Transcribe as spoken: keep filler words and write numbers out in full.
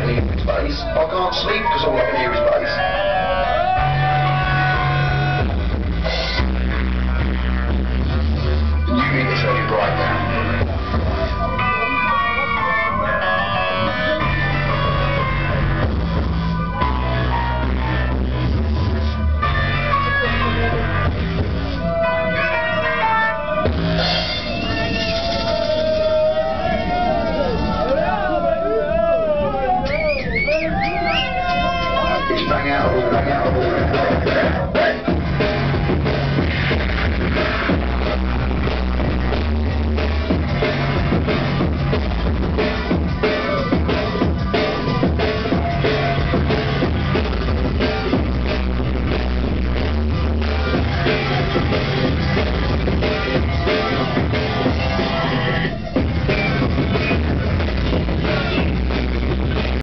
can hear is bass. I can't sleep because all I can hear is bass. You need to turn it right down. Bang out, bang out.